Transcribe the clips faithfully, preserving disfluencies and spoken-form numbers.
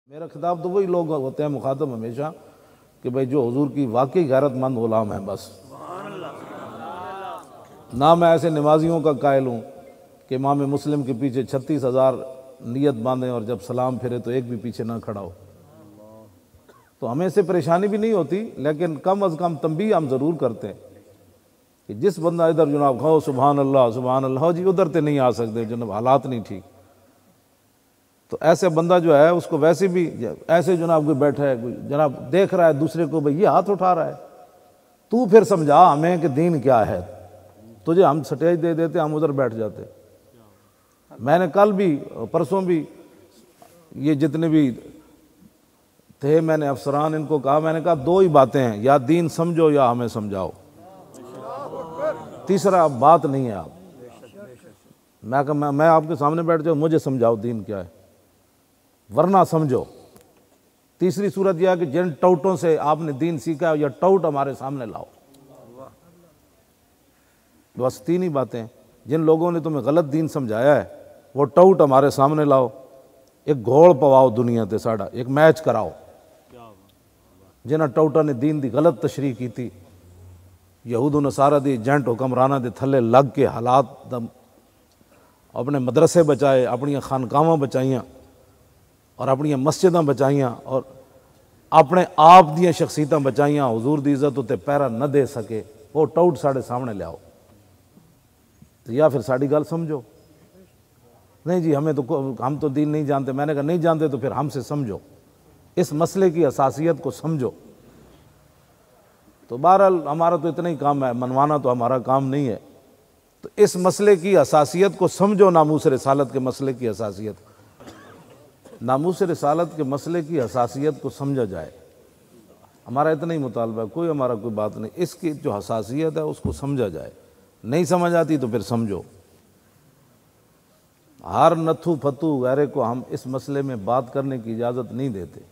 मेरा खिताब तो वही लोग होते हैं मुखातब हमेशा कि भाई जो हुजूर की वाकई गैरतमंद गुलाम है, बस। ना मैं ऐसे नमाजियों का कायल हूँ कि इमाम मुस्लिम के पीछे छत्तीस हज़ार नियत बांधें और जब सलाम फिरे तो एक भी पीछे ना खड़ा हो। तो हमें इससे परेशानी भी नहीं होती, लेकिन कम अज़ कम तंबीह हम ज़रूर करते हैं कि जिस बंदा इधर जनाब खाओ सुबहान अल्लाह सुबहान अल्लाह जी, उधर तो नहीं आ सकते जनाब, हालात नहीं ठीक। तो ऐसे बंदा जो है उसको वैसे भी ऐसे जनाब कोई बैठा है, कोई जनाब देख रहा है दूसरे को, भाई ये हाथ उठा रहा है, तू फिर समझा हमें कि दीन क्या है। तुझे हम सटेज दे देते, हम उधर बैठ जाते। मैंने कल भी परसों भी ये जितने भी थे, मैंने अफसरान इनको कहा, मैंने कहा दो ही बातें हैं, या दीन समझो या हमें समझाओ, तीसरा बात नहीं है। आप मैं कहा मैं, मैं आपके सामने बैठ जाऊँ, मुझे समझाओ दीन क्या है, वरना समझो। तीसरी सूरत यह है कि जिन टाउटों से आपने दीन सीखा है या टाउट हमारे सामने लाओ। बस तीन ही बातें। जिन लोगों ने तुम्हें गलत दीन समझाया है वो टाउट हमारे सामने लाओ, एक घोल पवाओ दुनिया ते साड़ा, एक मैच कराओ। जिन्हें टाउटा ने दीन दी गलत तशरीह की थी, यहूद नसारा दी एजेंट हुक्मराना दे थले लग के हालात दम अपने मदरसे बचाए, अपनी खानकावां बचाइयां और अपनी मस्जिदां बचाइयां और अपने आप दी शख्सियतां बचाइयां। हुजूर दी इज्जत उत्ते पैरा न दे सके, वो टाउट साढ़े सामने लियाओ। तो या फिर साड़ी गल समझो, नहीं जी हमें तो हम तो दीन नहीं जानते। मैंने कहा नहीं जानते तो फिर हमसे समझो, इस मसले की असासियत को समझो। तो बहरहाल हमारा तो इतना ही काम है, मनवाना तो हमारा काम नहीं है। तो इस मसले की असासियत को समझो, नामूस रिसालत के मसले की असासियत, नामूस रिसालत के मसले की हसासियत को समझा जाए। हमारा इतना ही मुतालबा है, कोई हमारा कोई बात नहीं। इसकी जो हसासियत है उसको समझा जाए। नहीं समझ आती तो फिर समझो। हर नथु फतू वगैरह को हम इस मसले में बात करने की इजाज़त नहीं देते।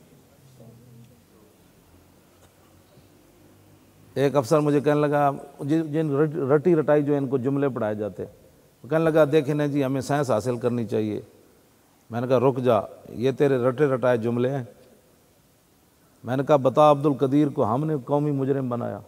एक अफसर मुझे कहने लगा, जिन रटी रटाई जो इनको जुमले पढ़ाए जाते, वो कहने लगा देखें ना जी हमें साइंस हासिल करनी चाहिए। मैंने कहा रुक जा, ये तेरे रटे रटाए जुमले हैं। मैंने कहा बता अब्दुल कदीर को हमने कौमी मुजरिम बनाया।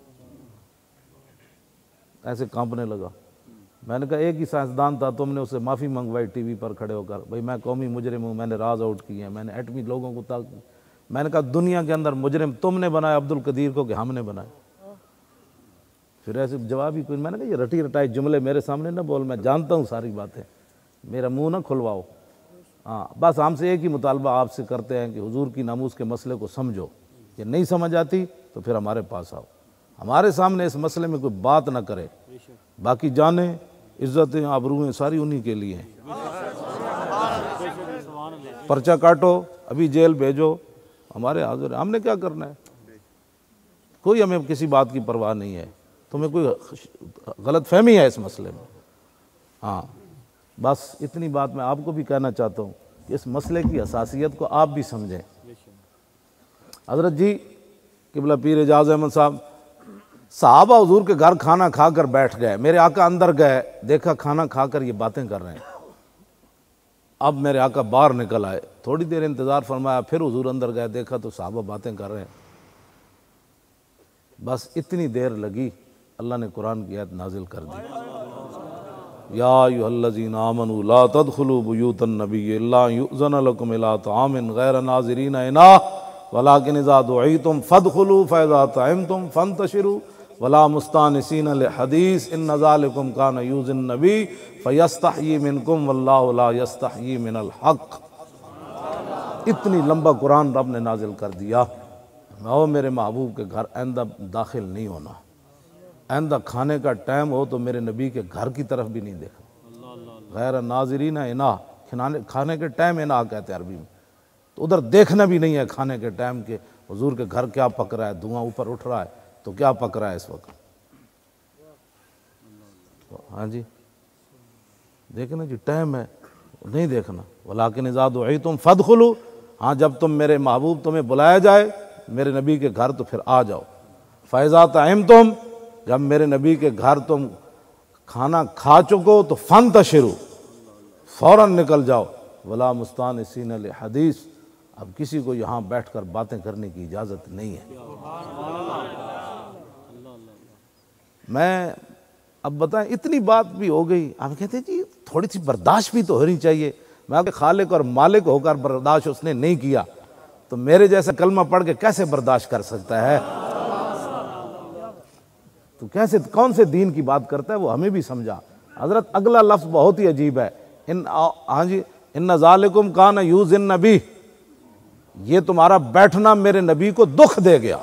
ऐसे कांपने लगा। मैंने कहा एक ही साइंसदान था, तुमने उससे माफ़ी मंगवाई टीवी पर खड़े होकर, भाई मैं कौमी मुजरिम हूँ, मैंने राज आउट किए हैं, मैंने एटमी लोगों को तक। मैंने कहा दुनिया के अंदर मुजरिम तुमने बनाया अब्दुल कदीर को कि हमने बनाया? फिर ऐसे जवाब ही कोई। मैंने कहा ये रटी रटाई जुमले मेरे सामने ना बोल, मैं जानता हूँ सारी बातें, मेरा मुंह ना खुलवाओ। हाँ बस हमसे एक ही मुतालबा आपसे करते हैं कि हुजूर की नामूस के मसले को समझो। ये नहीं समझ आती तो फिर हमारे पास आओ, हमारे सामने इस मसले में कोई बात ना करे। बाकी जाने इज्जतें आबरूएं सारी उन्हीं के लिए हैं। पर्चा काटो, अभी जेल भेजो, हमारे हाजिर। हमने क्या करना है? कोई हमें किसी बात की परवाह नहीं है। तुम्हें कोई गलत फहमी है इस मसले में? हाँ बस इतनी बात मैं आपको भी कहना चाहता हूँ कि इस मसले की हसासियत को आप भी समझें। हज़रत जी किबला पीर एजाज अहमद साहब, सहाबा हुजूर के घर खाना खाकर बैठ गए। मेरे आका अंदर गए, देखा खाना खाकर ये बातें कर रहे हैं। अब मेरे आका बाहर निकल आए, थोड़ी देर इंतज़ार फरमाया, फिर हुजूर अंदर गए, देखा तो सहाबा बातें कर रहे हैं। बस इतनी देर लगी, अल्लाह ने कुरान की आयत नाजिल कर दी, या अय्युहल्लज़ीना आमनू ला तदखुलू बुयूतन नबी इल्ला युज़न लकुम इला तामिन गैर नाज़िरीना इनाह वलाकिन इज़ा दुईतुम फदखुलू फइज़ा तअमतुम फंतशिरू वला मुस्तानिसीन लिहदीस इन्न ज़ालिकुम कान युज़िन नबी फयस्तहयी मिनकुम वल्लाहु ला यस्तहयी मिनल हक़। इतनी लंबा कुरान रब ने नाजिल कर दिया। आओ मेरे महबूब के घर आइंदा दाखिल नहीं होना, आइंदा खाने का टाइम हो तो मेरे नबी के घर की तरफ भी नहीं देखा। गैर नाज़िरीन इनाह, खाने खाने के टाइम इनाह कहते हैं अरबी में। तो उधर देखना भी नहीं है खाने के टाइम के हुजूर के घर क्या पक रहा है, धुआं ऊपर उठ रहा है तो क्या पक रहा है इस वक्त। तो हाँ जी देखना जी, टाइम है नहीं देखना। वलाकिन इज़ा दुईतुम फदखुलू, हाँ जब तुम मेरे महबूब तुम्हें बुलाया जाए मेरे नबी के घर तो फिर आ जाओ। फ़इज़ा तअमतुम, जब मेरे नबी के घर तुम खाना खा चुको तो फंतशिरू, फ़ौरन निकल जाओ। वला मुस्तानिसीन लिहदीस, अब किसी को यहाँ बैठकर बातें करने की इजाज़त नहीं है। मैं अब बताएं, इतनी बात भी हो गई, हम कहते हैं जी थोड़ी सी बर्दाश्त भी तो होनी चाहिए। मैं आपके खालिक और मालिक होकर बर्दाश्त उसने नहीं किया तो मेरे जैसा कलमा पढ़ के कैसे बर्दाश्त कर सकता है? तो कैसे, कौन से दीन की बात करता है वो हमें भी समझा। हजरत अगला लफ्ज़ बहुत ही अजीब है, इन हाँ जी, इन ज़ालिकुम कान यूज़ इन नबी, ये तुम्हारा बैठना मेरे नबी को दुख दे गया।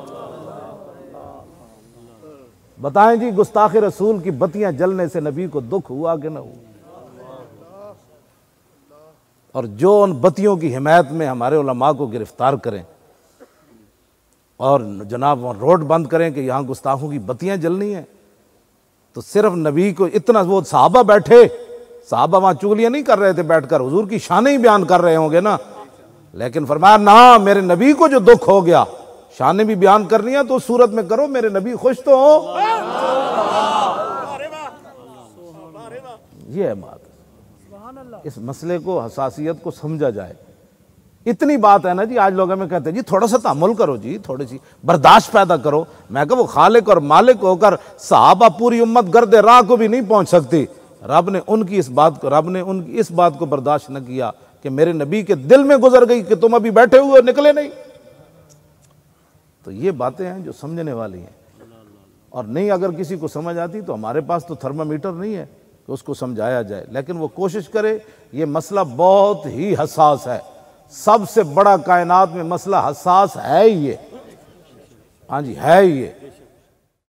बताएं जी, गुस्ताख रसूल की बत्तियां जलने से नबी को दुख हुआ कि न हुआ? और जो उन बत्तियों की हिमायत में हमारे उलमा को गिरफ्तार करें और जनाब रोड बंद करें कि यहाँ गुस्ताखों की बत्तियां जलनी है, तो सिर्फ नबी को इतना, वो सहाबा बैठे, सहाबा वहाँ चुगलियाँ नहीं कर रहे थे बैठकर, हुजूर की शान ही बयान कर रहे होंगे ना, लेकिन फरमाया ना, मेरे नबी को जो दुख हो गया, शान भी बयान करनी है तो सूरत में करो, मेरे नबी खुश तो हो। ये है बात। इस मसले को, हसासियत को समझा जाए। इतनी बात है ना जी, आज लोग हमें कहते हैं जी थोड़ा सा तहम्मुल करो जी, थोड़ी सी बर्दाश्त पैदा करो। मैं कहा वो खालिक और मालिक होकर सहाबा पूरी उम्मत गर्दे राह को भी नहीं पहुंच सकती। रब ने उनकी इस बात को रब ने उनकी इस बात को बर्दाश्त न किया कि मेरे नबी के दिल में गुजर गई कि तुम अभी बैठे हुए निकले नहीं। तो ये बातें हैं जो समझने वाली हैं, और नहीं अगर किसी को समझ आती तो हमारे पास तो थर्मामीटर नहीं है कि उसको समझाया जाए, लेकिन वो कोशिश करे। ये मसला बहुत ही हसास है, सबसे बड़ा कायनात में मसला हसास है ही ये। हाँ जी, है ही ये।